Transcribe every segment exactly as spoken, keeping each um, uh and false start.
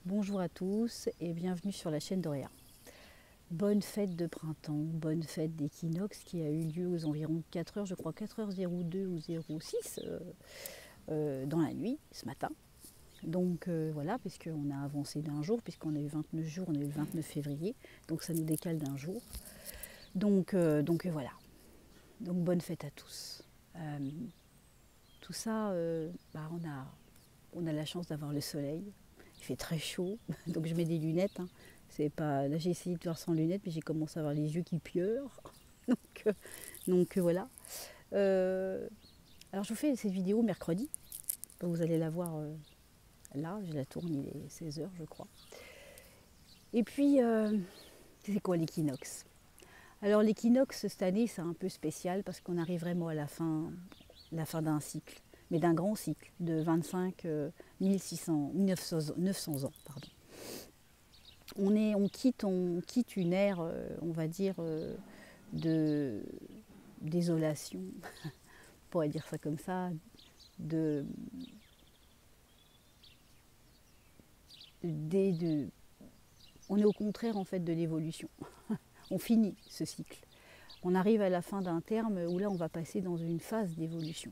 Bonjour à tous et bienvenue sur la chaîne d'Auréa. Bonne fête de printemps, bonne fête d'équinoxe qui a eu lieu aux environs quatre heures, je crois quatre heures zéro deux ou zéro six euh, euh, dans la nuit ce matin. Donc euh, voilà, puisqu'on a avancé d'un jour, puisqu'on a eu vingt-neuf jours, on a eu le vingt-neuf février, donc ça nous décale d'un jour. Donc, euh, donc euh, voilà, donc bonne fête à tous. Euh, tout ça, euh, bah, on, a, on a la chance d'avoir le soleil. Il fait très chaud, donc je mets des lunettes. Hein. C'est pas... Là j'ai essayé de faire sans lunettes, mais j'ai commencé à avoir les yeux qui pleurent. donc, euh, donc euh, voilà. Euh, alors je vous fais cette vidéo mercredi. Vous allez la voir euh, là, je la tourne, il est seize heures je crois. Et puis, euh, c'est quoi l'équinoxe? Alors l'équinoxe cette année c'est un peu spécial parce qu'on arrive vraiment à la fin, la fin d'un cycle, mais d'un grand cycle de vingt-cinq mille six cents, neuf cents ans. Pardon. On, est, on, quitte, on quitte une ère, euh, on va dire, euh, de désolation, on pourrait dire ça comme ça, de, de, de, on est au contraire en fait de l'évolution. On finit ce cycle. On arrive à la fin d'un terme où là on va passer dans une phase d'évolution.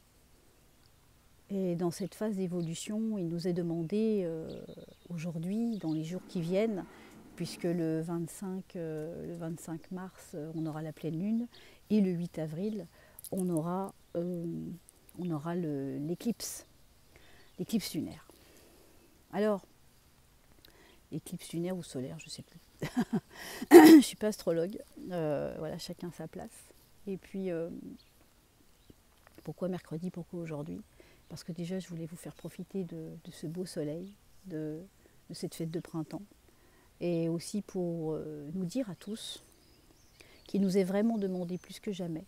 Et dans cette phase d'évolution, il nous est demandé euh, aujourd'hui, dans les jours qui viennent, puisque le vingt-cinq, euh, le vingt-cinq mars, euh, on aura la pleine lune, et le huit avril, on aura, euh, on aura l'éclipse, l'éclipse lunaire. Alors, éclipse lunaire ou solaire, je ne sais plus. Je ne suis pas astrologue, euh, voilà, chacun sa place. Et puis, euh, pourquoi mercredi, pourquoi aujourd'hui? Parce que déjà, je voulais vous faire profiter de, de ce beau soleil, de, de cette fête de printemps. Et aussi pour euh, nous dire à tous qu'il nous est vraiment demandé plus que jamais,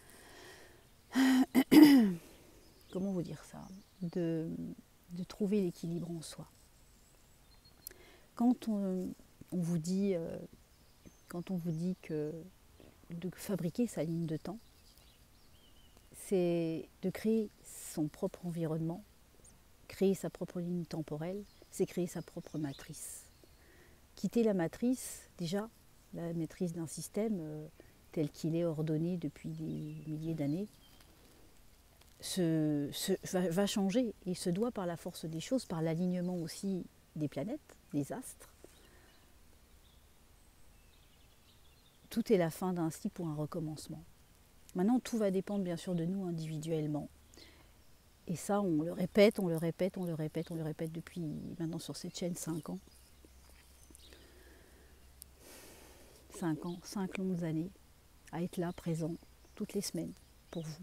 comment vous dire ça, de, de trouver l'équilibre en soi. Quand on, on vous dit, euh, quand on vous dit que de fabriquer sa ligne de temps, c'est de créer son propre environnement, créer sa propre ligne temporelle, c'est créer sa propre matrice. Quitter la matrice, déjà, la maîtrise d'un système euh, tel qu'il est ordonné depuis des milliers d'années, se, se, va, va changer et se doit par la force des choses, par l'alignement aussi des planètes, des astres. Tout est la fin d'un cycle pour un recommencement. Maintenant, tout va dépendre bien sûr de nous individuellement. Et ça, on le répète, on le répète, on le répète, on le répète depuis maintenant sur cette chaîne cinq ans. cinq ans, cinq longues années, à être là, présent, toutes les semaines, pour vous.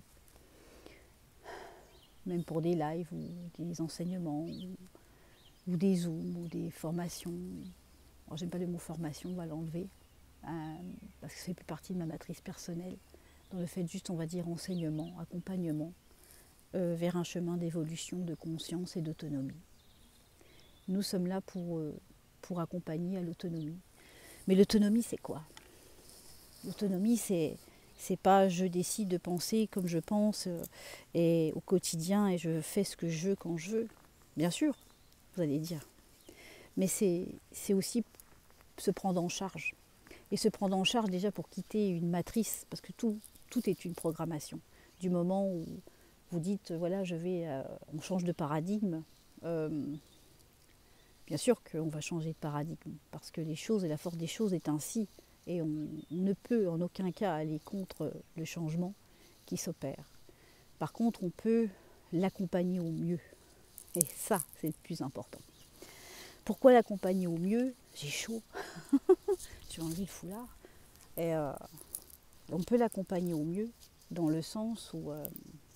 Même pour des lives ou des enseignements, ou, ou des zooms, ou des formations. Alors, j'aime pas le mot formation, on va l'enlever, euh, parce que ça fait plus partie de ma matrice personnelle. Dans le fait juste, on va dire, enseignement, accompagnement, euh, vers un chemin d'évolution, de conscience et d'autonomie. Nous sommes là pour, euh, pour accompagner à l'autonomie. Mais l'autonomie, c'est quoi? L'autonomie, c'est c'est pas je décide de penser comme je pense euh, et au quotidien et je fais ce que je veux quand je veux. Bien sûr, vous allez dire. Mais c'est c'est aussi se prendre en charge. Et se prendre en charge déjà pour quitter une matrice, parce que tout, tout est une programmation. Du moment où vous dites, voilà, je vais, euh, on change de paradigme, euh, bien sûr qu'on va changer de paradigme, parce que les choses et la force des choses est ainsi. Et on ne peut en aucun cas aller contre le changement qui s'opère. Par contre, on peut l'accompagner au mieux. Et ça, c'est le plus important. Pourquoi l'accompagner au mieux? J'ai chaud. Je vais enlever le foulard. Et euh, on peut l'accompagner au mieux dans le sens où... Euh,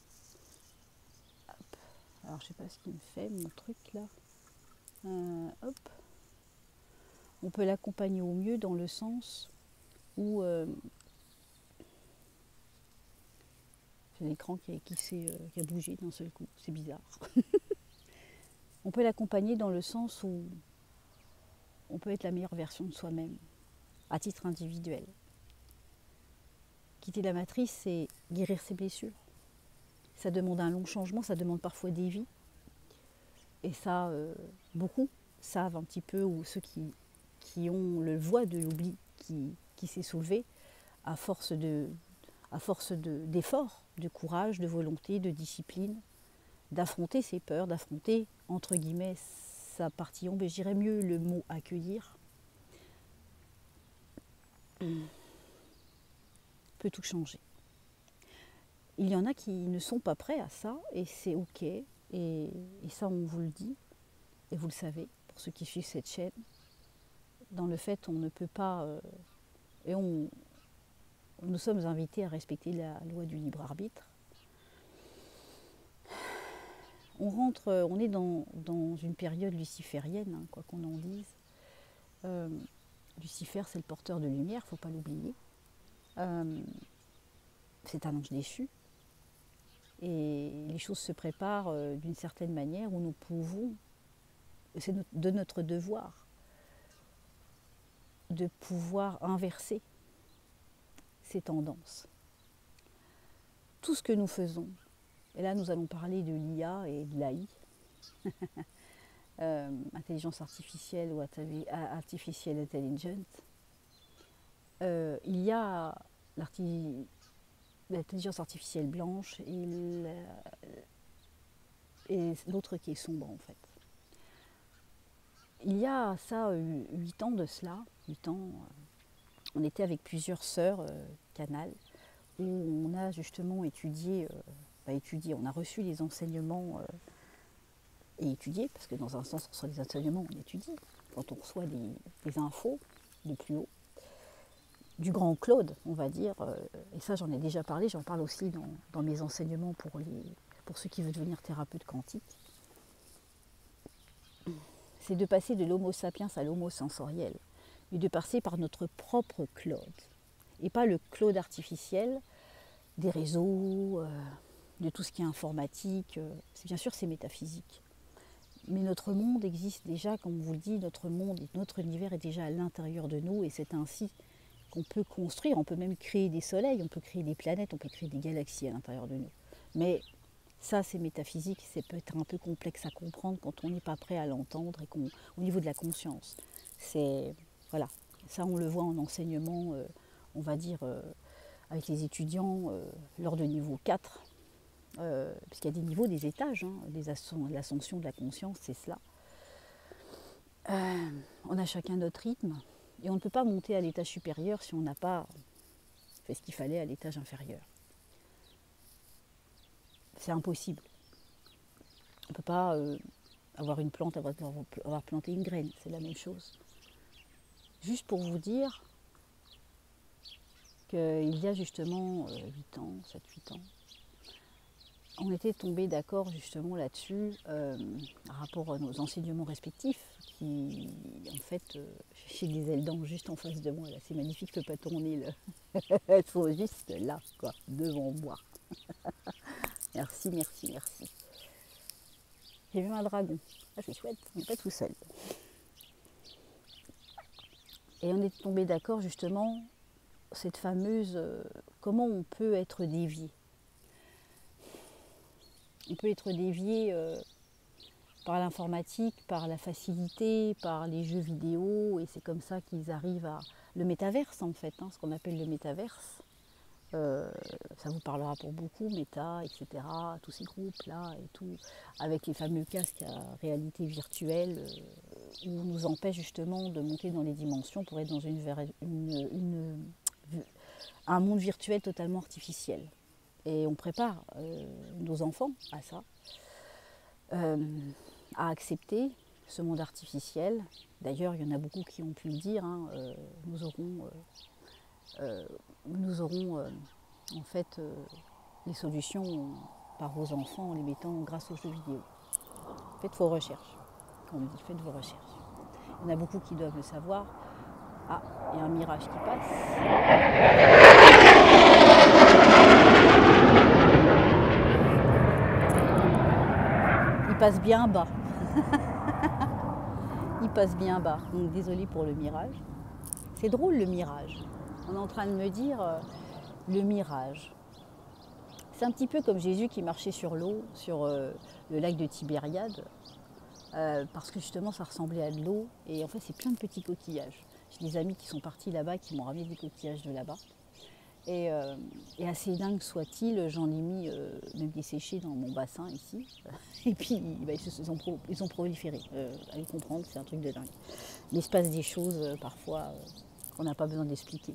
hop, alors, je ne sais pas ce qu'il me fait, mon truc là. Euh, hop. On peut l'accompagner au mieux dans le sens où... Euh, c'est l'écran qui, qui, euh, qui a bougé d'un seul coup. C'est bizarre. On peut l'accompagner dans le sens où on peut être la meilleure version de soi-même, à titre individuel. Quitter la matrice, c'est guérir ses blessures. Ça demande un long changement, ça demande parfois des vies. Et ça, euh, beaucoup. savent un petit peu, ou ceux qui, qui ont le voie de l'oubli qui, qui s'est soulevé à force de, à force de, d'efforts, de courage, de volonté, de discipline, d'affronter ses peurs, d'affronter, entre guillemets, sa partie ombre, et je dirais mieux le mot accueillir, peut tout changer. Il y en a qui ne sont pas prêts à ça, et c'est ok, et, et ça on vous le dit, et vous le savez, pour ceux qui suivent cette chaîne, dans le fait on ne peut pas, euh, et on, nous sommes invités à respecter la loi du libre arbitre. On rentre, on est dans, dans une période luciférienne, hein, quoi qu'on en dise. Euh, Lucifer, c'est le porteur de lumière, il ne faut pas l'oublier. Euh, c'est un ange déchu. Et les choses se préparent euh, d'une certaine manière où nous pouvons, c'est de notre devoir, de pouvoir inverser ces tendances. Tout ce que nous faisons, et là nous allons parler de l'I A et de l'A I, euh, intelligence artificielle ou artificial intelligence, euh, il y a l'intelligence artificielle blanche et l'autre qui est sombre en fait. Il y a ça huit ans de cela, huit ans, on était avec plusieurs sœurs euh, Canal, où on a justement étudié, euh, bah, étudié, on a reçu les enseignements euh, et étudié, parce que dans un sens on reçoit des enseignements, on étudie, quand on reçoit des, des infos de plus haut, du grand Claude, on va dire, euh, et ça j'en ai déjà parlé, j'en parle aussi dans, dans mes enseignements pour, les, pour ceux qui veulent devenir thérapeute quantique, c'est de passer de l'homo sapiens à l'homo sensoriel, et de passer par notre propre Claude, et pas le Claude artificiel des réseaux, euh, de tout ce qui est informatique, euh, c'est, bien sûr c'est métaphysique. Mais notre monde existe déjà, comme on vous le dit, notre monde, notre univers est déjà à l'intérieur de nous, et c'est ainsi qu'on peut construire, on peut même créer des soleils, on peut créer des planètes, on peut créer des galaxies à l'intérieur de nous. Mais ça c'est métaphysique, c'est peut-être un peu complexe à comprendre quand on n'est pas prêt à l'entendre, et qu'on, au niveau de la conscience. C'est, voilà, ça on le voit en enseignement, euh, on va dire, euh, avec les étudiants euh, lors de niveau quatre, euh, puisqu'il y a des niveaux, des étages, hein, l'ascension de la conscience, c'est cela. Euh, on a chacun notre rythme, et on ne peut pas monter à l'étage supérieur si on n'a pas fait ce qu'il fallait à l'étage inférieur. C'est impossible. On ne peut pas euh, avoir une plante, avoir, avoir planté une graine, c'est la même chose. Juste pour vous dire qu'il y a justement euh, huit ans, sept huit ans, on était tombé d'accord justement là-dessus, euh, par rapport à nos enseignements respectifs, qui, en fait, euh, j'ai des ailes d'ange juste en face de moi, là, c'est magnifique, je ne peux pas tourner, le... elles sont juste là, quoi, devant moi. Merci, merci, merci. J'ai vu un dragon, ah, c'est chouette, on n'est pas tout seul. Et on est tombé d'accord justement, cette fameuse, euh, comment on peut être dévié. On peut être dévié euh, par l'informatique, par la facilité, par les jeux vidéo, et c'est comme ça qu'ils arrivent à... Le métaverse en fait, hein, ce qu'on appelle le métaverse. Euh, ça vous parlera pour beaucoup, Meta, et cetera, tous ces groupes-là, et tout, avec les fameux casques à réalité virtuelle, euh, où on nous empêche justement de monter dans les dimensions pour être dans une, une, une, un monde virtuel totalement artificiel. Et on prépare euh, nos enfants à ça, euh, à accepter ce monde artificiel. D'ailleurs, il y en a beaucoup qui ont pu le dire, hein, euh, nous aurons... Euh, Euh, nous aurons euh, en fait euh, les solutions par vos enfants en les mettant grâce aux jeux vidéo. Faites vos recherches, on me dit, faites vos recherches. Il y en a beaucoup qui doivent le savoir. Ah, il y a un mirage qui passe. Il passe bien bas. Il passe bien bas, donc désolé pour le mirage. C'est drôle le mirage. On est en train de me dire euh, le mirage. C'est un petit peu comme Jésus qui marchait sur l'eau, sur euh, le lac de Tibériade. euh, parce que justement ça ressemblait à de l'eau et en fait c'est plein de petits coquillages. J'ai des amis qui sont partis là-bas qui m'ont ramené des coquillages de là-bas. Et, euh, et assez dingue soit-il, j'en ai mis euh, même des séchés dans mon bassin ici. Et puis bah, ils, se, ils, ont pro, ils ont proliféré. Euh, allez comprendre, c'est un truc de dingue. Il se passe des choses euh, parfois euh, qu'on n'a pas besoin d'expliquer.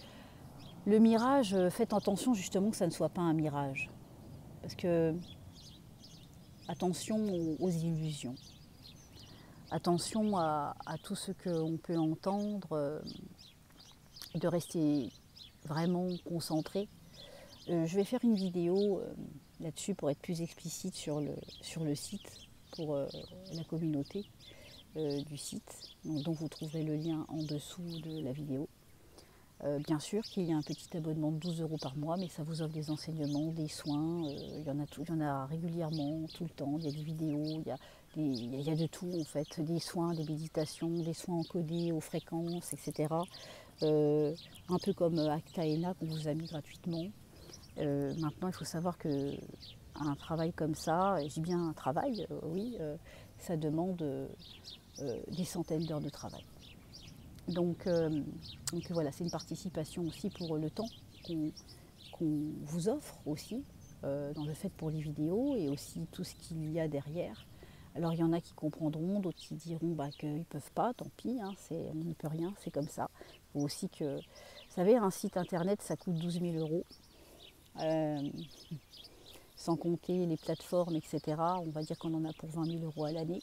Le mirage, euh, faites attention justement que ça ne soit pas un mirage. Parce que attention aux, aux illusions. Attention à, à tout ce qu'on peut entendre, euh, de rester vraiment concentré. Euh, je vais faire une vidéo euh, là-dessus pour être plus explicite sur le, sur le site, pour euh, la communauté euh, du site. Donc, donc vous trouverez le lien en dessous de la vidéo. Euh, bien sûr qu'il y a un petit abonnement de douze euros par mois, mais ça vous offre des enseignements, des soins, euh, il, y en a tout, il y en a régulièrement, tout le temps, il y a des vidéos, il y a, des, il y a de tout en fait, des soins, des méditations, des soins encodés aux fréquences, et cetera. Euh, un peu comme Actaena qu'on vous a mis gratuitement. Euh, maintenant, il faut savoir qu'un travail comme ça, je dis bien un travail, euh, oui, euh, ça demande euh, des centaines d'heures de travail. Donc, euh, donc voilà, c'est une participation aussi pour le temps qu'on qu'on vous offre aussi, euh, dans le fait pour les vidéos et aussi tout ce qu'il y a derrière. Alors il y en a qui comprendront, d'autres qui diront bah, qu'ils ne peuvent pas, tant pis, hein, on ne peut rien, c'est comme ça. Il faut aussi que, vous savez, un site internet ça coûte douze mille euros. Euh, sans compter les plateformes, et cetera. On va dire qu'on en a pour vingt mille euros à l'année.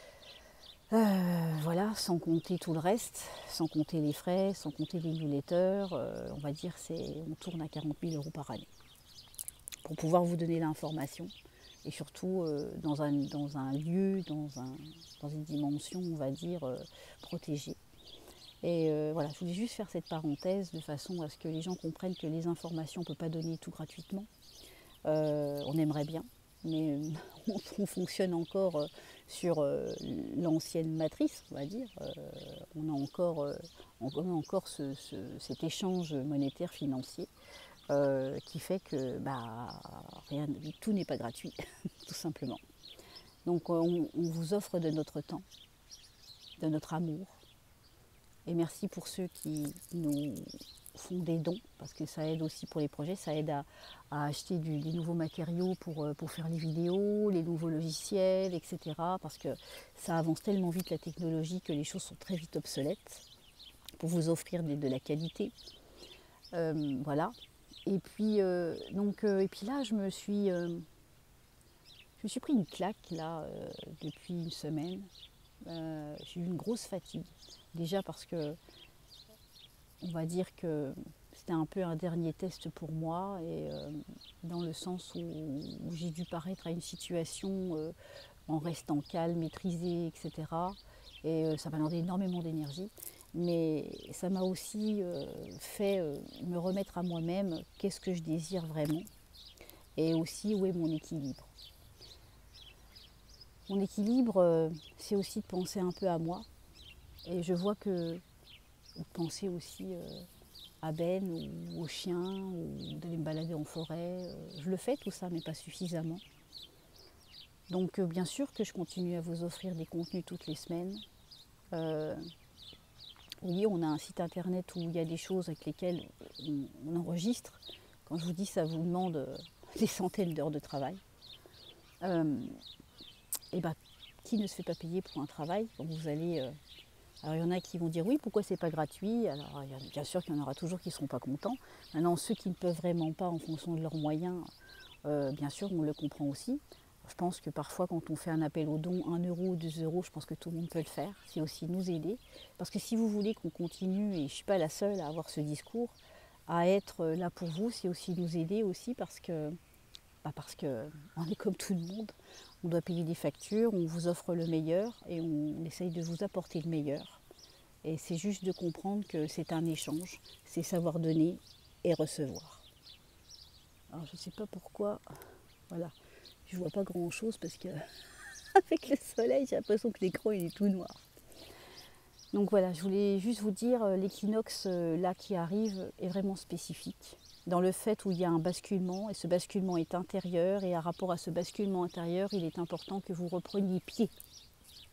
Euh, voilà, sans compter tout le reste, sans compter les frais, sans compter les newsletters, euh, on va dire qu'on tourne à quarante mille euros par année pour pouvoir vous donner l'information et surtout euh, dans, un, dans un lieu, dans, un, dans une dimension, on va dire, euh, protégée. Et euh, voilà, je voulais juste faire cette parenthèse de façon à ce que les gens comprennent que les informations, on ne peut pas donner tout gratuitement. Euh, on aimerait bien, mais on, on fonctionne encore euh, sur euh, l'ancienne matrice, on va dire. Euh, on a encore, euh, on a encore ce, ce, cet échange monétaire financier euh, qui fait que bah, rien, tout n'est pas gratuit, tout simplement. Donc on, on vous offre de notre temps, de notre amour. Et merci pour ceux qui nous font des dons, parce que ça aide aussi pour les projets, ça aide à, à acheter du, des nouveaux matériaux pour, pour faire les vidéos, les nouveaux logiciels, et cetera. Parce que ça avance tellement vite la technologie que les choses sont très vite obsolètes pour vous offrir de, de la qualité. Euh, voilà. Et puis, euh, donc, euh, et puis là, je me suis, euh, je me suis pris une claque là euh, depuis une semaine. Euh, j'ai eu une grosse fatigue. Déjà parce que on va dire que c'était un peu un dernier test pour moi et euh, dans le sens où, où j'ai dû paraître à une situation euh, en restant calme, maîtrisée, et cetera. Et euh, ça m'a demandé énormément d'énergie, mais ça m'a aussi euh, fait euh, me remettre à moi-même qu'est-ce que je désire vraiment et aussi où est mon équilibre. Mon équilibre, euh, c'est aussi de penser un peu à moi et je vois que ou penser aussi euh, à Ben ou aux chiens ou d'aller me balader en forêt. Je le fais tout ça mais pas suffisamment. Donc euh, bien sûr que je continue à vous offrir des contenus toutes les semaines. Euh, oui, on a un site internet où il y a des choses avec lesquelles on, on enregistre. Quand je vous dis ça vous demande euh, des centaines d'heures de travail. Euh, et ben, qui ne se fait pas payer pour un travail quand vous allez... Euh, Alors il y en a qui vont dire oui, pourquoi c'est pas gratuit? Alors il y a, bien sûr qu'il y en aura toujours qui ne seront pas contents. Maintenant ceux qui ne peuvent vraiment pas en fonction de leurs moyens, euh, bien sûr on le comprend aussi. Je pense que parfois quand on fait un appel aux dons, un euro ou deux euros, je pense que tout le monde peut le faire. C'est aussi nous aider. Parce que si vous voulez qu'on continue, et je ne suis pas la seule à avoir ce discours, à être là pour vous, c'est aussi nous aider aussi parce que, bah parce que on est comme tout le monde. On doit payer des factures, on vous offre le meilleur et on essaye de vous apporter le meilleur. Et c'est juste de comprendre que c'est un échange, c'est savoir donner et recevoir. Alors je ne sais pas pourquoi, voilà, je ne vois pas grand chose parce que avec le soleil j'ai l'impression que l'écran il est tout noir. Donc voilà, je voulais juste vous dire, l'équinoxe là qui arrive est vraiment spécifique. Dans le fait où il y a un basculement, et ce basculement est intérieur, et à rapport à ce basculement intérieur, il est important que vous repreniez pied.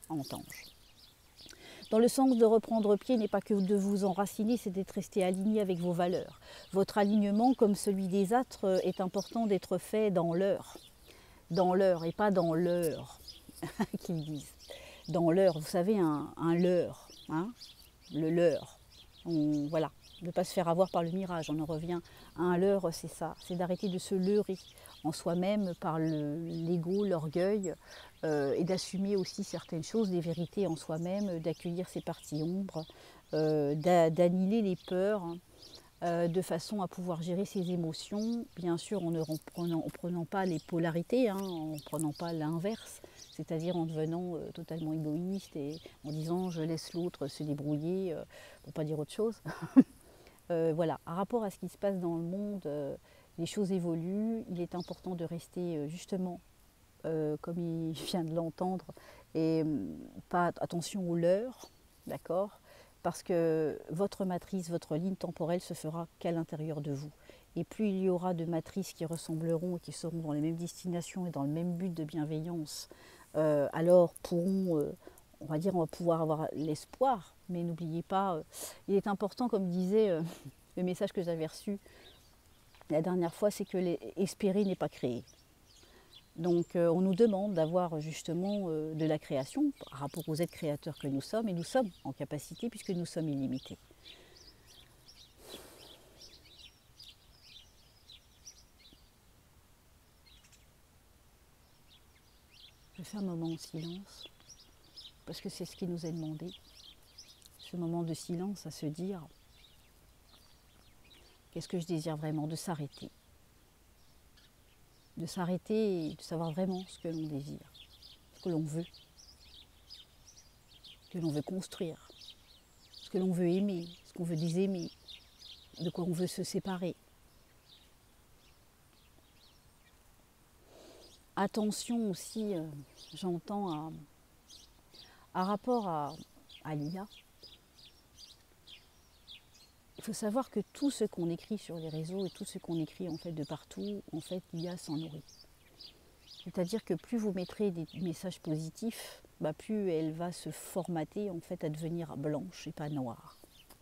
en Tange. Dans le sens de reprendre pied n'est pas que de vous enraciner, c'est d'être resté aligné avec vos valeurs. Votre alignement, comme celui des astres, est important d'être fait dans l'heure. Dans l'heure et pas dans l'heure, qu'ils disent. Dans l'heure, vous savez, un, un leurre, hein, le leurre. On, voilà, ne pas se faire avoir par le mirage, on en revient à un leurre, c'est ça, c'est d'arrêter de se leurrer en soi-même par l'ego, l'orgueil, euh, et d'assumer aussi certaines choses, des vérités en soi-même, d'accueillir ses parties ombres, euh, d'annihiler les peurs, hein, euh, de façon à pouvoir gérer ses émotions, bien sûr en ne prenant, en prenant pas les polarités, hein, en ne prenant pas l'inverse, c'est-à-dire en devenant euh, totalement égoïste et en disant je laisse l'autre se débrouiller, euh, pour ne pas dire autre chose. euh, voilà, par rapport à ce qui se passe dans le monde, euh, les choses évoluent, il est important de rester euh, justement, euh, comme il vient de l'entendre, et euh, pas attention aux leurs, d'accord ? Parce que votre matrice, votre ligne temporelle se fera qu'à l'intérieur de vous. Et plus il y aura de matrices qui ressembleront et qui seront dans les mêmes destinations et dans le même but de bienveillance, euh, alors pourront, euh, on va dire, on va pouvoir avoir l'espoir. Mais n'oubliez pas, euh, il est important, comme disait euh, le message que j'avais reçu la dernière fois, c'est que les, espérer n'est pas créer. Donc euh, on nous demande d'avoir justement euh, de la création par rapport aux êtres créateurs que nous sommes, et nous sommes en capacité puisque nous sommes illimités. Je fais un moment en silence parce que c'est ce qui nous est demandé. Ce moment de silence à se dire qu'est-ce que je désire vraiment, de s'arrêter. De s'arrêter et de savoir vraiment ce que l'on désire, ce que l'on veut, ce que l'on veut construire, ce que l'on veut aimer, ce qu'on veut désaimer, de quoi on veut se séparer. Attention aussi, euh, j'entends, à, à rapport à, à l'I A. Il faut savoir que tout ce qu'on écrit sur les réseaux et tout ce qu'on écrit en fait de partout, en fait l'I A s'en nourrit. C'est-à-dire que plus vous mettrez des messages positifs, bah plus elle va se formater en fait à devenir blanche et pas noire.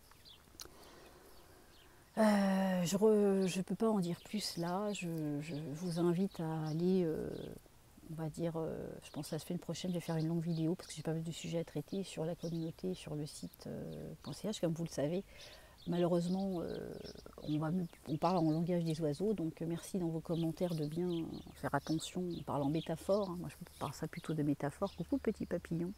Euh, je ne peux pas en dire plus là, je, je vous invite à aller, euh, on va dire, euh, je pense que la semaine prochaine je vais faire une longue vidéo parce que j'ai pas mal de sujets à traiter sur la communauté, sur le site euh, .ch, comme vous le savez. Malheureusement, euh, on, va, on parle en langage des oiseaux, donc merci dans vos commentaires de bien faire attention, on parle en métaphore, hein. Moi je parle ça plutôt de métaphore. Coucou petit papillon.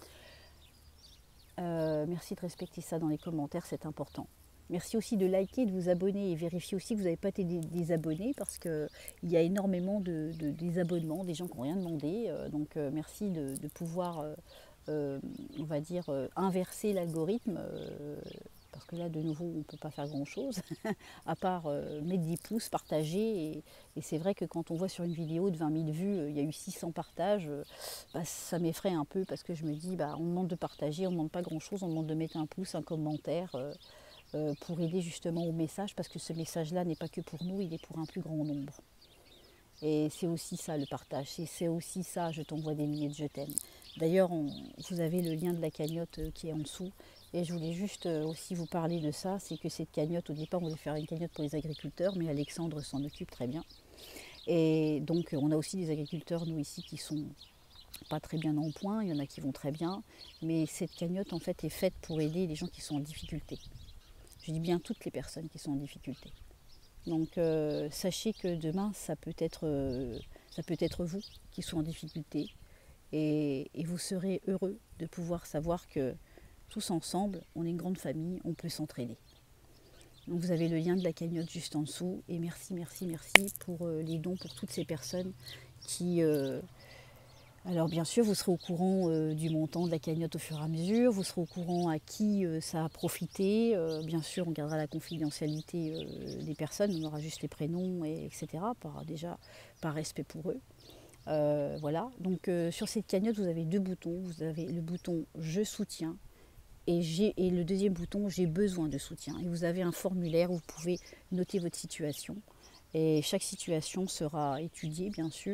Euh, merci de respecter ça dans les commentaires, c'est important. Merci aussi de liker, de vous abonner et vérifier aussi que vous n'avez pas été désabonné parce qu'il y a énormément de, de désabonnements, des gens qui n'ont rien demandé, euh, donc euh, merci de, de pouvoir, euh, euh, on va dire, euh, inverser l'algorithme. Euh, Parce que là, de nouveau, on ne peut pas faire grand-chose, à part euh, mettre des pouces, partager. Et, et c'est vrai que quand on voit sur une vidéo de vingt mille vues, euh, il y a eu six cents partages, euh, bah, ça m'effraie un peu parce que je me dis, bah, on demande de partager, on ne demande pas grand-chose, on demande de mettre un pouce, un commentaire euh, euh, pour aider justement au message, parce que ce message-là n'est pas que pour nous, il est pour un plus grand nombre. Et c'est aussi ça le partage, c'est aussi ça, je t'envoie des milliers de je t'aime. D'ailleurs, vous avez le lien de la cagnotte euh, qui est en dessous. Et je voulais juste aussi vous parler de ça, c'est que cette cagnotte, au départ on voulait faire une cagnotte pour les agriculteurs, mais Alexandre s'en occupe très bien. Et donc on a aussi des agriculteurs, nous ici, qui sont pas très bien en point, il y en a qui vont très bien, mais cette cagnotte en fait est faite pour aider les gens qui sont en difficulté. Je dis bien toutes les personnes qui sont en difficulté. Donc euh, sachez que demain ça peut être, euh, ça peut être vous qui sont en difficulté, et, et vous serez heureux de pouvoir savoir que tous ensemble, on est une grande famille, on peut s'entraider. Donc vous avez le lien de la cagnotte juste en dessous. Et merci, merci, merci pour euh, les dons pour toutes ces personnes qui... Euh... Alors bien sûr, vous serez au courant euh, du montant de la cagnotte au fur et à mesure. Vous serez au courant à qui euh, ça a profité. Euh, bien sûr, on gardera la confidentialité euh, des personnes. On aura juste les prénoms, et, etc. Par, déjà, par respect pour eux. Euh, voilà. Donc euh, sur cette cagnotte, vous avez deux boutons. Vous avez le bouton « Je soutiens ». Et, et le deuxième bouton, j'ai besoin de soutien. Et vous avez un formulaire où vous pouvez noter votre situation. Et chaque situation sera étudiée, bien sûr,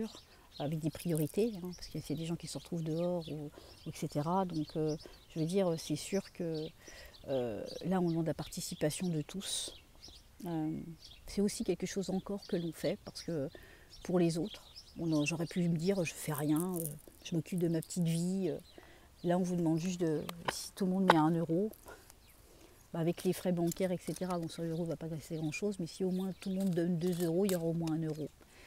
avec des priorités, hein, parce qu'il y a des gens qui se retrouvent dehors, ou, et cetera. Donc euh, je veux dire, c'est sûr que euh, là on demande la participation de tous. Euh, c'est aussi quelque chose encore que l'on fait, parce que pour les autres, j'aurais pu me dire je fais rien, euh, je m'occupe de ma petite vie. Euh, là on vous demande juste de, si tout le monde met un euro, bah avec les frais bancaires, et cetera, bon sur l'euro ne va pas rester grand chose, mais si au moins tout le monde donne deux euros, il y aura au moins un euro.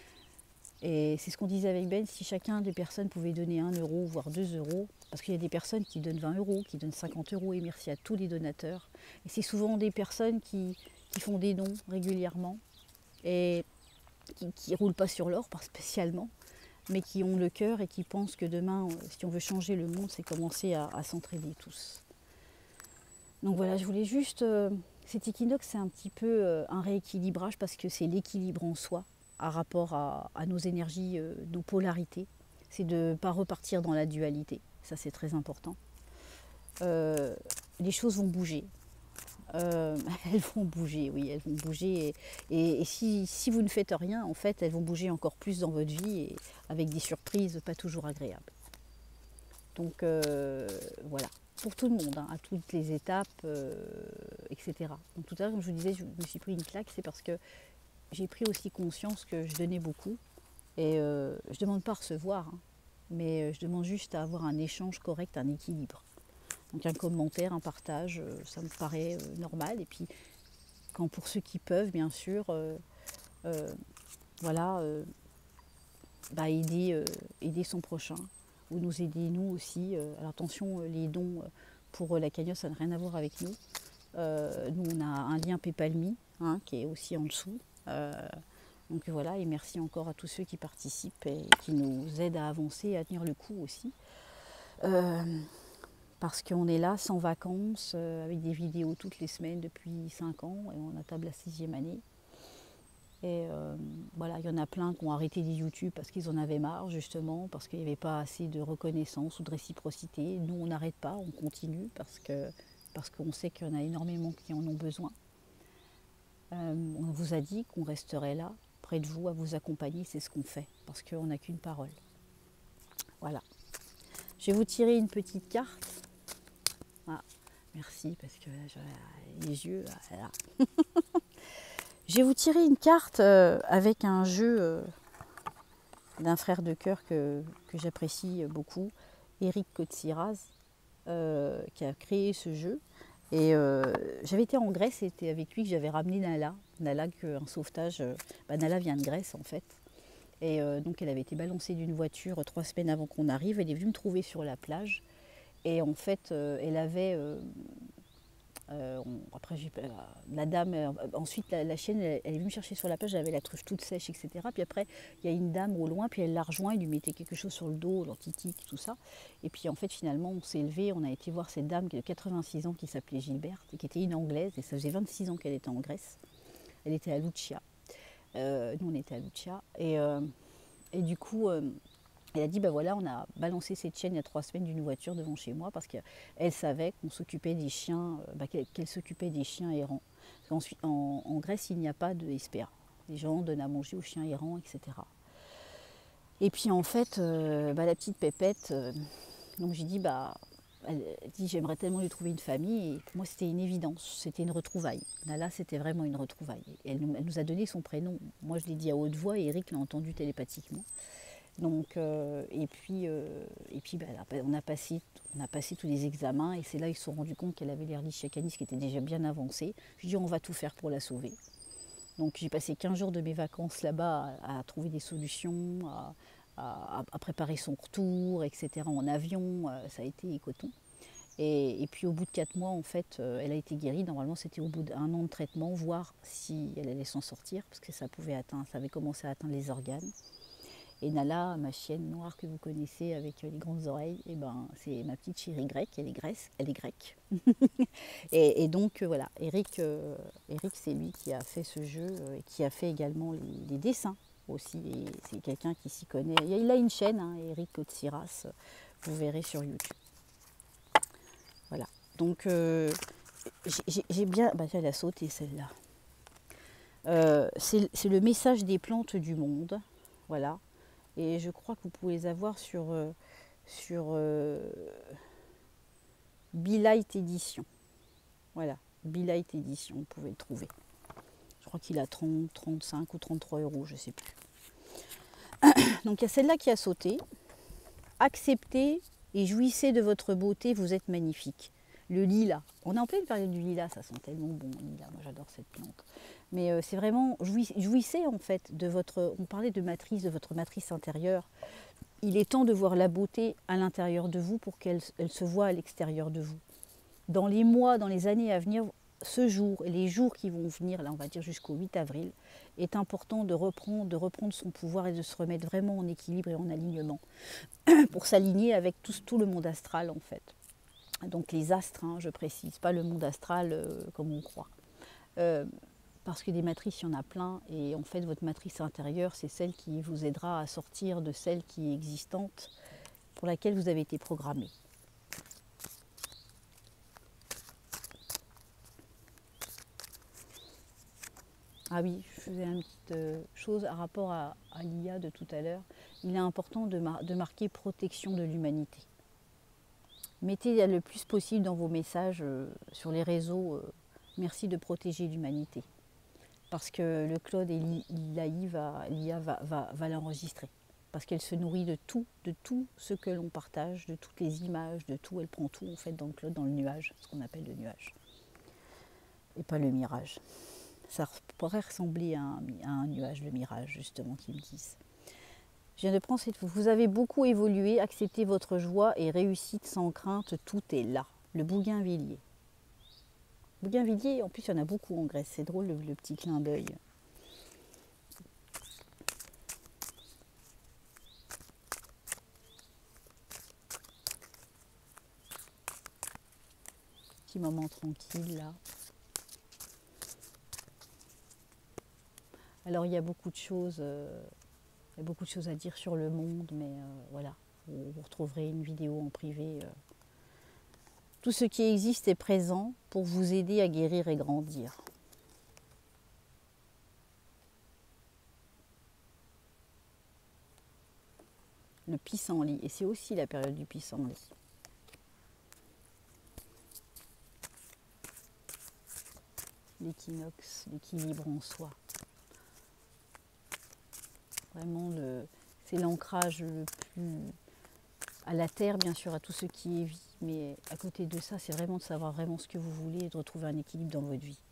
Et c'est ce qu'on disait avec Ben, si chacun des personnes pouvait donner un euro, voire deux euros, parce qu'il y a des personnes qui donnent vingt euros, qui donnent cinquante euros, et merci à tous les donateurs. Et c'est souvent des personnes qui, qui font des dons régulièrement, et qui ne roulent pas sur l'or, pas spécialement, mais qui ont le cœur et qui pensent que demain, si on veut changer le monde, c'est commencer à, à s'entraider tous. Donc voilà, je voulais juste... Euh, cet équinoxe, c'est un petit peu euh, un rééquilibrage, parce que c'est l'équilibre en soi, à rapport à, à nos énergies, euh, nos polarités. C'est de ne pas repartir dans la dualité, ça c'est très important. Euh, les choses vont bouger. Euh, elles vont bouger, oui, elles vont bouger. Et, et, et si, si vous ne faites rien, en fait, elles vont bouger encore plus dans votre vie, et avec des surprises pas toujours agréables. Donc euh, voilà, pour tout le monde, hein, à toutes les étapes, euh, et cetera. Donc tout à l'heure, comme je vous disais, je me suis pris une claque, c'est parce que j'ai pris aussi conscience que je donnais beaucoup. Et euh, je ne demande pas à recevoir, hein, mais je demande juste à avoir un échange correct, un équilibre. Donc un commentaire, un partage, ça me paraît euh, normal. Et puis, quand pour ceux qui peuvent, bien sûr, euh, euh, voilà, euh, bah aider, euh, aider son prochain, ou nous aider nous aussi. Euh, alors attention, les dons pour la cagnotte, ça n'a rien à voir avec nous. Euh, nous, on a un lien PayPal.me, hein, qui est aussi en dessous. Euh, donc voilà, et merci encore à tous ceux qui participent et qui nous aident à avancer et à tenir le coup aussi. Euh, parce qu'on est là sans vacances, euh, avec des vidéos toutes les semaines depuis cinq ans, et on atteint la sixième année. Et euh, voilà, il y en a plein qui ont arrêté des YouTube parce qu'ils en avaient marre, justement, parce qu'il n'y avait pas assez de reconnaissance ou de réciprocité. Nous, on n'arrête pas, on continue, parce que, parce qu'on sait qu'il y en a énormément qui en ont besoin. Euh, on vous a dit qu'on resterait là, près de vous, à vous accompagner, c'est ce qu'on fait, parce qu'on n'a qu'une parole. Voilà. Je vais vous tirer une petite carte. Ah, merci, parce que là, j'ai les yeux, là. Je vais vous tirer une carte euh, avec un jeu euh, d'un frère de cœur que, que j'apprécie beaucoup, Eric Kotsiraz, euh, qui a créé ce jeu. Et euh, j'avais été en Grèce, et c'était avec lui que j'avais ramené Nala. Nala, un sauvetage, euh, bah Nala vient de Grèce en fait. Et euh, donc elle avait été balancée d'une voiture euh, trois semaines avant qu'on arrive. Elle est venue me trouver sur la plage. Et en fait, euh, elle avait... Euh, euh, on, après, j'ai, euh, la dame... Euh, ensuite, la, la chienne, elle, elle est venue me chercher sur la plage. Elle avait la truffe toute sèche, et cetera. Puis après, il y a une dame au loin, puis elle l'a rejoint. Elle lui mettait quelque chose sur le dos, l'antitique, tout ça. Et puis en fait, finalement, on s'est élevé. On a été voir cette dame qui a quatre-vingt-six ans, qui s'appelait Gilberte, et qui était une Anglaise. Et ça faisait vingt-six ans qu'elle était en Grèce. Elle était à Lucia. Euh, nous, on était à Lucia. Et, euh, et du coup... Euh, Elle a dit, ben voilà, on a balancé cette chienne il y a trois semaines d'une voiture devant chez moi, parce qu'elle savait qu'on s'occupait des chiens, ben qu'elle s'occupait des chiens errants. Parce en, en Grèce, il n'y a pas de S P A. Les gens donnent à manger aux chiens errants, et cetera. Et puis en fait, euh, ben la petite Pépette, euh, donc j'ai dit, bah, elle dit, j'aimerais tellement lui trouver une famille. Et pour moi, c'était une évidence, c'était une retrouvaille. Nala, c'était vraiment une retrouvaille. Et elle, elle nous a donné son prénom. Moi, je l'ai dit à haute voix, et Eric l'a entendu télépathiquement. Donc, euh, et puis, euh, et puis ben, on, a passé, on a passé tous les examens, et c'est là qu'ils se sont rendus compte qu'elle avait l'Ehrlich Canis qui était déjà bien avancé. Je dis, on va tout faire pour la sauver. Donc j'ai passé quinze jours de mes vacances là-bas à, à trouver des solutions, à, à, à préparer son retour, et cetera en avion. Ça a été coton. Et, et puis au bout de quatre mois, en fait, elle a été guérie. Normalement, c'était au bout d'un an de traitement, voir si elle allait s'en sortir, parce que ça pouvait atteindre, ça avait commencé à atteindre les organes. Et Nala, ma chienne noire que vous connaissez avec les grandes oreilles, eh ben, c'est ma petite chérie grecque, elle est, Grèce, elle est grecque. et, et donc euh, voilà, Eric, euh, Eric c'est lui qui a fait ce jeu, euh, et qui a fait également les, les dessins aussi. Et c'est quelqu'un qui s'y connaît. Il a une chaîne, hein, Eric Kotsiras, vous verrez sur YouTube. Voilà, donc euh, j'ai bien... Bah, elle a sauté celle-là. Euh, c'est le message des plantes du monde, voilà. Et je crois que vous pouvez les avoir sur, euh, sur euh, Be-Light Edition. Voilà, Be-Light Edition, vous pouvez le trouver. Je crois qu'il a trente, trente-cinq ou trente-trois euros, je ne sais plus. Donc il y a celle-là qui a sauté. Acceptez et jouissez de votre beauté, vous êtes magnifique. Le lilas, on est en pleine période du lilas, ça sent tellement bon, le lilas, moi j'adore cette plante. Mais euh, c'est vraiment, jouissez en fait de votre, on parlait de matrice, de votre matrice intérieure. Il est temps de voir la beauté à l'intérieur de vous pour qu'elle elle se voie à l'extérieur de vous. Dans les mois, dans les années à venir, ce jour et les jours qui vont venir, là on va dire jusqu'au huit avril, est important de reprendre, de reprendre son pouvoir et de se remettre vraiment en équilibre et en alignement pour s'aligner avec tout, tout le monde astral en fait. Donc les astres, hein, je précise, pas le monde astral euh, comme on croit. Euh, parce que des matrices, il y en a plein, et en fait votre matrice intérieure, c'est celle qui vous aidera à sortir de celle qui est existante, pour laquelle vous avez été programmé. Ah oui, je faisais une petite euh, chose à rapport à, à l'I A de tout à l'heure. Il est important de, mar de marquer protection de l'humanité. Mettez le plus possible dans vos messages euh, sur les réseaux, euh, merci de protéger l'humanité. Parce que le cloud et l'I A va, va, va l'enregistrer. Parce qu'elle se nourrit de tout, de tout ce que l'on partage, de toutes les images, de tout, elle prend tout en fait dans le cloud, dans le nuage, ce qu'on appelle le nuage. Et pas le mirage. Ça pourrait ressembler à un, à un nuage, le mirage, justement, qu'ils me disent. Je viens de prendre cette... Vous avez beaucoup évolué, acceptez votre joie et réussite sans crainte, tout est là. Le bougainvillier. Bougainvillier, en plus, il y en a beaucoup en Grèce. C'est drôle, le, le petit clin d'œil. Petit moment tranquille, là. Alors, il y a beaucoup de choses... Euh... Il y a beaucoup de choses à dire sur le monde, mais euh, voilà, vous, vous retrouverez une vidéo en privé. Euh. Tout ce qui existe est présent pour vous aider à guérir et grandir. Le pissenlit, et c'est aussi la période du pissenlit. L'équinoxe, l'équilibre en soi. Vraiment, c'est l'ancrage le plus à la terre, bien sûr, à tout ce qui est vie. Mais à côté de ça, c'est vraiment de savoir vraiment ce que vous voulez et de retrouver un équilibre dans votre vie.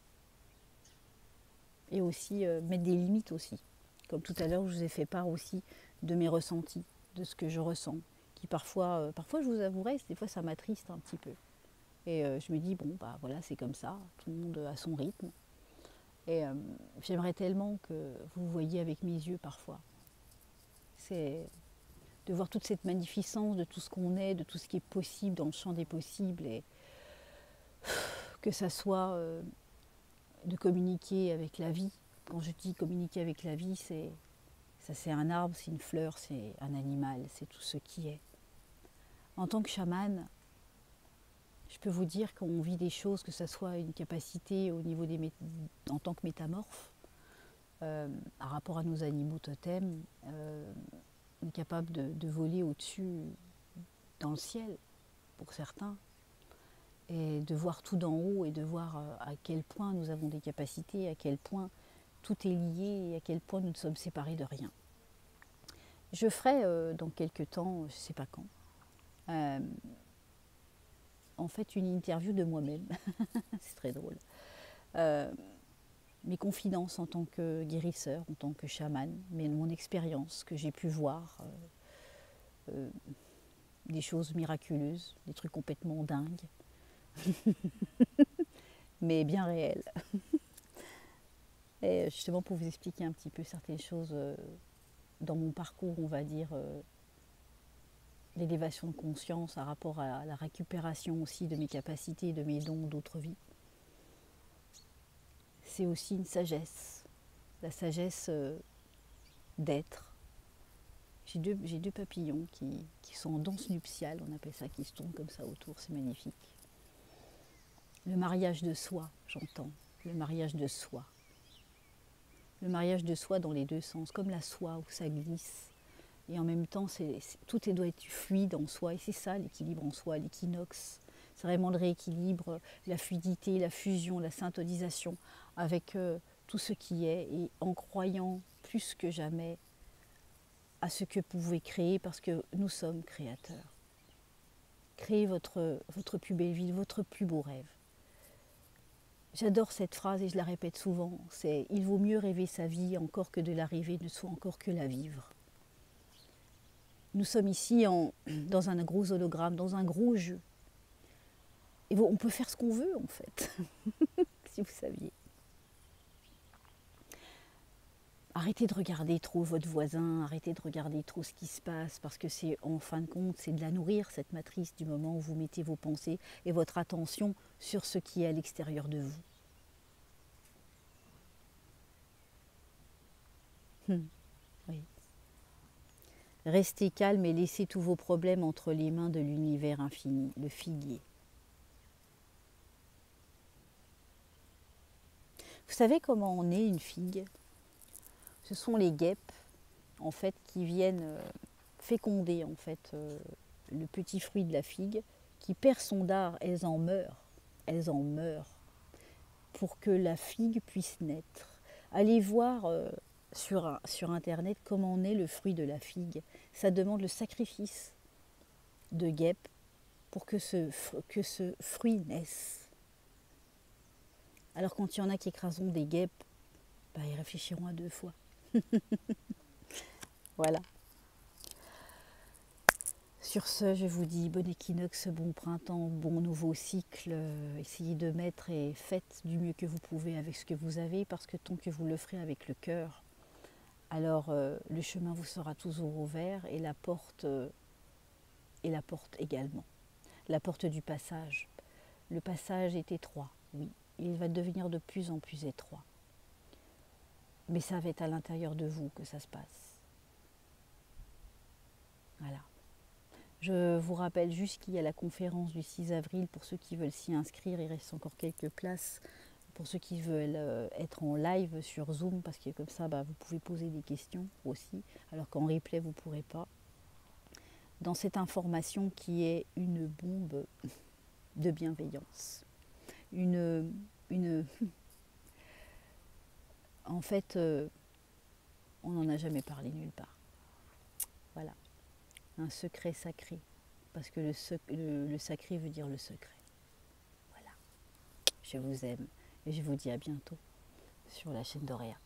Et aussi euh, mettre des limites aussi. Comme tout à l'heure, je vous ai fait part aussi de mes ressentis, de ce que je ressens. Qui parfois, euh, parfois je vous avouerai, des fois ça m'attriste un petit peu. Et euh, je me dis, bon, bah voilà, c'est comme ça, tout le monde a son rythme. Et euh, j'aimerais tellement que vous voyiez avec mes yeux parfois. C'est de voir toute cette magnificence de tout ce qu'on est, de tout ce qui est possible dans le champ des possibles. Et que ça soit euh, de communiquer avec la vie. Quand je dis communiquer avec la vie, c'est ça, c'est un arbre, c'est une fleur, c'est un animal, c'est tout ce qui est. En tant que chamane, je peux vous dire qu'on vit des choses, que ce soit une capacité au niveau des en tant que métamorphe, euh, par rapport à nos animaux totems, euh, on est capable de, de voler au-dessus dans le ciel, pour certains, et de voir tout d'en haut et de voir à quel point nous avons des capacités, à quel point tout est lié et à quel point nous ne sommes séparés de rien. Je ferai euh, dans quelques temps, je ne sais pas quand, euh, en fait une interview de moi-même, c'est très drôle. Euh, mes confidences en tant que guérisseur, en tant que chaman, mais mon expérience que j'ai pu voir, euh, euh, des choses miraculeuses, des trucs complètement dingues, mais bien réels. Et justement pour vous expliquer un petit peu certaines choses euh, dans mon parcours, on va dire, euh, l'élévation de conscience, à rapport à la récupération aussi de mes capacités, de mes dons d'autres vies. C'est aussi une sagesse, la sagesse euh, d'être. J'ai deux, j'ai deux papillons qui, qui sont en danse nuptiale, on appelle ça, qui se tournent comme ça autour, c'est magnifique. Le mariage de soi, j'entends, le mariage de soi. Le mariage de soi dans les deux sens, comme la soie où ça glisse, Et en même temps, c'est, c'est, tout est, doit être fluide en soi. Et c'est ça l'équilibre en soi, l'équinoxe. C'est vraiment le rééquilibre, la fluidité, la fusion, la syntonisation avec euh, tout ce qui est. Et en croyant plus que jamais à ce que vous pouvez créer, parce que nous sommes créateurs. Créez votre, votre plus belle vie, votre plus beau rêve. J'adore cette phrase et je la répète souvent, c'est « il vaut mieux rêver sa vie encore que de la rêver, ne soit encore que la vivre ». Nous sommes ici en, dans un gros hologramme, dans un gros jeu. Et on peut faire ce qu'on veut en fait, si vous saviez. Arrêtez de regarder trop votre voisin, arrêtez de regarder trop ce qui se passe, parce que c'est en fin de compte, c'est de la nourrir, cette matrice, du moment où vous mettez vos pensées et votre attention sur ce qui est à l'extérieur de vous. Hum, oui. Restez calme et laissez tous vos problèmes entre les mains de l'univers infini, le figuier. Vous savez comment on est une figue? Ce sont les guêpes en fait, qui viennent féconder en fait, euh, le petit fruit de la figue, qui perd son dard, elles en meurent, elles en meurent, pour que la figue puisse naître. Allez voir euh, sur, sur internet comment naît le fruit de la figue. Ça demande le sacrifice de guêpes pour que ce, que ce fruit naisse. Alors quand il y en a qui écraseront des guêpes, bah, ils réfléchiront à deux fois. Voilà. Sur ce, je vous dis bon équinoxe, bon printemps, bon nouveau cycle. Euh, essayez de mettre et faites du mieux que vous pouvez avec ce que vous avez, parce que tant que vous le ferez avec le cœur, alors euh, le chemin vous sera toujours ouvert et la porte, euh, et la porte également. La porte du passage. Le passage est étroit, oui. Il va devenir de plus en plus étroit. Mais ça va être à l'intérieur de vous que ça se passe. Voilà. Je vous rappelle juste qu'il y a la conférence du six avril pour ceux qui veulent s'y inscrire. Il reste encore quelques places pour ceux qui veulent être en live sur Zoom, parce que comme ça, bah, vous pouvez poser des questions aussi, alors qu'en replay, vous ne pourrez pas. Dans cette information qui est une bombe de bienveillance. Une... une en fait, euh, on n'en a jamais parlé nulle part. Voilà. Un secret sacré, parce que le, sec, le, le sacré veut dire le secret. Voilà. Je vous aime et je vous dis à bientôt sur la chaîne d'Auréa.